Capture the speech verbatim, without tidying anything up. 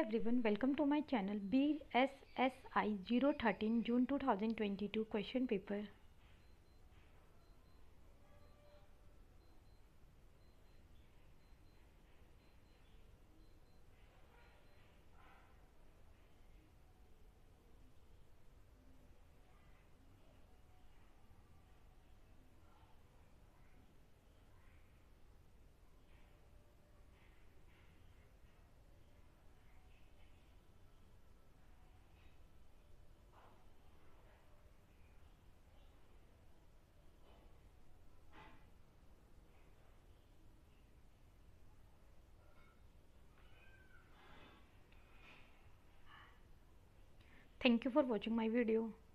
everyone, welcome to my channel B S S I zero one three June two thousand twenty-two question paper. Thank you for watching my video.